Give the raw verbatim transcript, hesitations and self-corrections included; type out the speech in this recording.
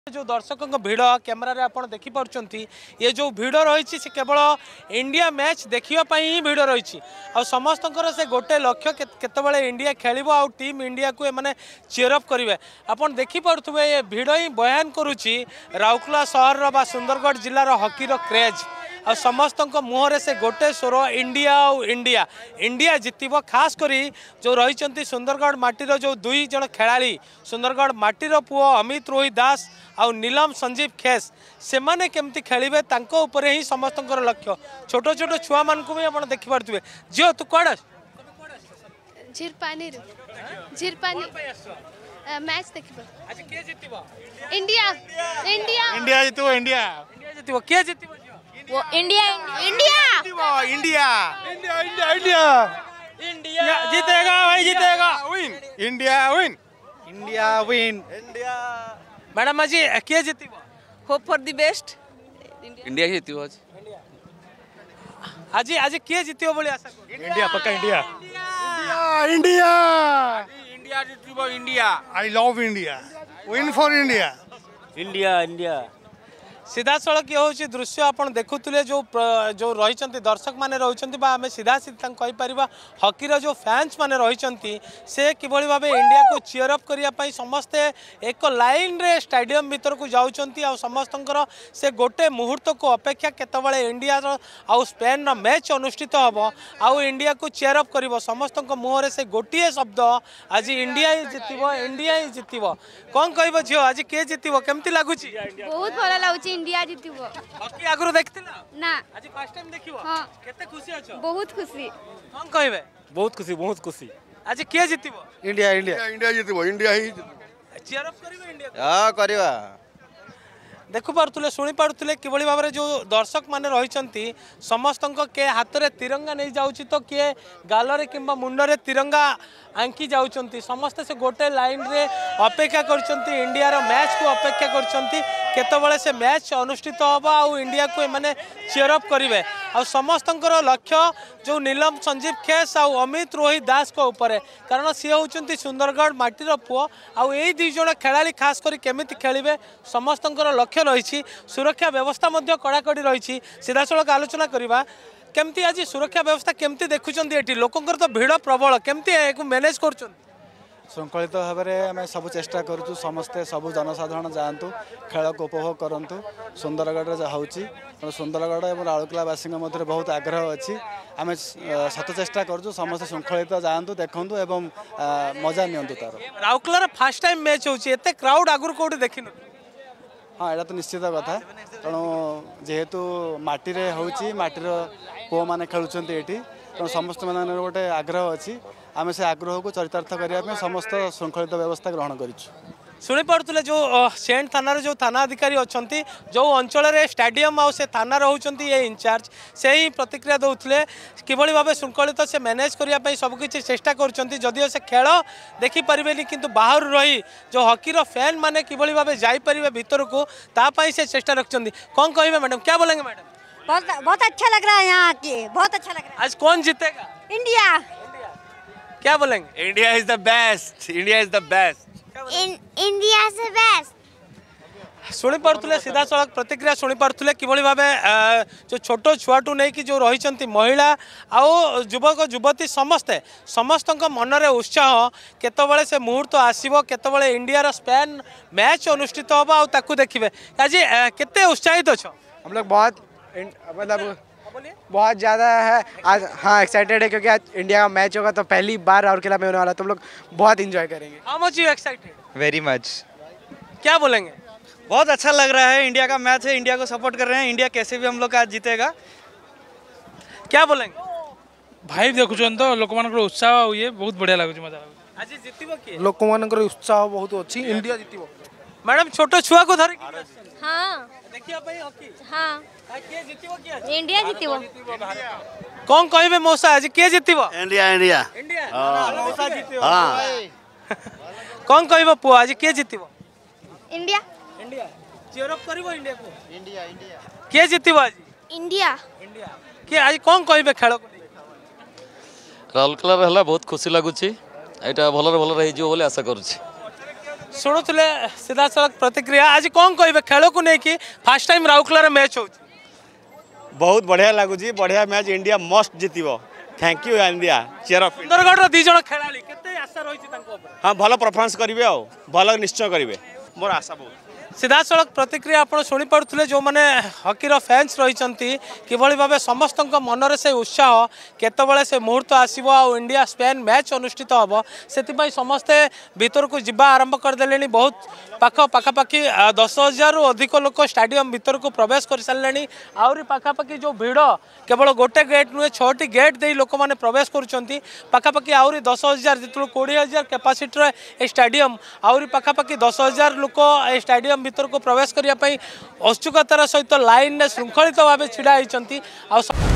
जो दर्शकों भीड़ कैमेरा रे आपण देखि पारुचंती ये जो भीड़ रही से केवल इंडिया मैच देखिया ही भीड़ रही आ समस्तंकर से गोटे लक्ष्य केतबेले इंडिया खेलिबो आ टीम इंडिया को माने चीयर अप करिवे आपण देखि पारुथबे ये भीड़ ही बयान करूची राउरकेला शहर बा सुंदरगढ़ जिल्लार हॉकी रो क्रेज आ समस्त मुहर से गोटे स्वर इंडिया और इंडिया इंडिया जितब खास करी जो रही सुंदरगढ़ माटीर जो दुई जन खेलाड़ी सुंदरगढ़ माटीर पुओ अमित रोहित दास आउ नीलम संजीव खेस से माने केमती खेलिबे तांको ऊपरे ही समस्त लक्ष्य छोट छोट छुआ मान को भी आप देखिपे झील तू कौन झीरपानी झीरपानी मैच देखिबो आज के जितबो इंडिया इंडिया इंडिया जितबो इंडिया इंडिया जितबो के जितबो वो India India India India India India India जीतेगा भाई जीतेगा win India win India win India madam आज के जितबो hope for the best India ही जीतिबो आज आज आज के जितिबो बोली आशा कर इंडिया पक्का इंडिया इंडिया इंडिया इंडिया जीतिबो India I love India win for India India India सीधा सड़क ये हूँ दृश्य आप देखुले जो जो रही दर्शक मैंने रही आम सीधा सीधा कहीपर हकीर जो फैंस मैंने रही से किभली भाव इंडिया को चीयर अप करने समस्ते एक लाइन रे स्टेडियम भीतर को जाऊँच समस्त से गोटे मुहूर्त को अपेक्षा केतबेले इंडिया आउ स्पेन मैच अनुष्ठित हम आउ इंडिया को चीयर अप कर समस्त मुहर से गोटे शब्द आज इंडिया ही जितब इंडिया ही जितब कौन कह झील आज किए जितब केमती लगुच बहुत भल लगुच इंडिया जितबो हॉकी आगरो देखतिला ना आज फर्स्ट टाइम देखिबो हां केते खुशी अछो बहुत खुशी हम कहबे बहुत खुशी बहुत खुशी आज के जितबो इंडिया इंडिया इंडिया जितबो इंडिया ही चीयर अप करिबो इंडिया हां करबा देखु पारुले शुणी पारुले किभली भाव जो दर्शक माने रही समस्त के हाथ में तिरंगा नहीं जाऊँगी तो किए गालरे कि मुंडरे तिरंगा आंकी जाऊँच समस्ते से गोटे लाइन रे अपेक्षा कर इंडिया मैच को अपेक्षा कर से मैच अनुष्ठित हम आउ इंडिया को माने चीयर अप करेंगे आ समस्त लक्ष्य जो नीलम संजीव खेस आउ अमित रोहित दास को ऊपर कारण सी होती सुंदरगढ़ माटीर पुओ आउ यही दुई जन खेलाड़ी खास कर केमिति खेलिबे समस्त लक्ष्य रही सुरक्षा व्यवस्था कड़ाकड़ी रही सीधा सड़क आलोचना करवा केमती आज सुरक्षा व्यवस्था केमती देखुं ये लोकंर तो भीड़ प्रबल केमती मैनेज कर श्रृंखलित भाव में आम सब चेष्टा करूँ समस्ते सब जनसाधारण जातु खेल को उपभोग करूँ सुंदरगढ़ हो सुंदरगढ़ और राउरकेलावासी मध्य बहुत आग्रह अच्छी आम सत चेष्टा करूँ समस्त श्रृंखलित जातु देखूँ एवं मजा नियंतु तार राउरकेलार फास्ट टाइम मैच होते क्राउड आगुरी कौटी देखी हाँ यहाँ तो निश्चित कथा तेणु जेहेतु माटी होची माटीर पुओ मैंने खेलुंट ये तेणु समस्त मान गोटे आग्रह अच्छी आम से आग्रह को चरितार्थ करने समस्त श्रृंखलित व्यवस्था ग्रहण करूँ शुणी पारे जो सेंट थाना जो थाना अधिकारी अच्छा जो अंचल स्टेडियम आ से थाना रोचे ये इंचार्ज से ही प्रतिक्रिया दौले किभली भाव श्रृंखलित से मैनेज करने सबकि चेष्टा कर से खेल देखिपारे कि बाहर रही जो हॉकीर फैन मैंने किभली भाव जापर भीतर को तापाई से चेष्टा रखते कौन कहे मैडम क्या बोलेंगे मैडम बहुत बहुत अच्छा लग रहा है यहाँ आके बहुत अच्छा लग रहा है आज कौन जीतेगा इंडिया क्या बोलेंगे India is the best India is the best India से बेस्ट शुणी पारे सीधा सड़क प्रतिक्रिया शुणी पारे किभली भाव जो छोट छुआटू नहीं कि जो रही महिला आउ युवक युवती समस्ते समस्त मनरे उत्साह केतबेले से मुहूर्त आसो केतबेले इंडिया स्पेन मैच अनुष्ठित हम आउ देखिए आज केते उत्साहित अच्छा हम लोग बहुत मतलब बहुत ज़्यादा है आज हाँ एक्साइटेड है क्योंकि आज इंडिया का मैच होगा तो पहली बार राउरकेला में होने वाला तुम लोग बहुत एंजॉय करेंगे how much you excited very much क्या बोलेंगे बहुत अच्छा लग रहा है इंडिया का मैच है इंडिया को सपोर्ट कर रहे हैं इंडिया कैसे भी हम लोग आज जीतेगा क्या बोलेंगे भाई देखुन तो लोक मान उत्साह ये बहुत बढ़िया लगुच मजा लगुच आज जीतिबो कि लोक मान उत्साह बहुत अच्छी इंडिया जीतिबो मैडम छोट छुआ को धर हां देखिया भाई हॉकी हां के जीतिबो कि आज इंडिया जीतिबो कौन कहबे मौसा आज के जीतिबो इंडिया इंडिया इंडिया हां मौसा जीतिबो हां कौन कहबे पु आज के जीतिबो इंडिया इंडिया चीयर अप करबो इंडिया को इंडिया इंडिया के जीतिबो आज इंडिया इंडिया के आज कौन कहबे खेल को राउरकेला रहला बहुत खुशी लगुची एटा भलर भलर रही जो बोले आशा करूची शुणुले सीधा सड़क प्रतिक्रिया आज कौन कहे खेल को लेकिन फास्ट टाइम राउरकेला मैच हो बहुत बढ़िया लगुच बढ़िया मैच इंडिया मस्ट जीतिबो थैंक यू इंडिया चेयर ऑफ सुंदरगढ़ दी जन खेलाड़ी केते आशा रही हाँ भल परफॉर्मेंस करेंगे आ भल निश्चय करेंगे मोर आशा बहुत सीधा सड़क प्रतिक्रिया आपड़ शुणी पारे जो मैंने हकीर फैंस रही किभली भाव समस्त मनरे से उत्साह केतबले से मुहूर्त आसव आ इंडिया स्पेन मैच अनुष्ठित हम से समस्ते भीतर को जीवा आरंभ करदे बहुत पाख पाखापाखि दस हजार अधिक लोक स्टाडियम भीतर को प्रवेश कर सारे आहरी पाखापाखि जो भिड़ केवल गोटे गेट नुहे छटी गेट दे लोक मैंने प्रवेश करुँपाखापाखि आहरी दस हजार जो कोड़े हजार कैपासीटर ए स्टाडियम आहरी पाखापाखि दस हजार लोक ए स्टाडियम भीतर को प्रवेश करने उत्सुकतार सहित लाइन में श्रृंखलित भाव छिड़ा होती।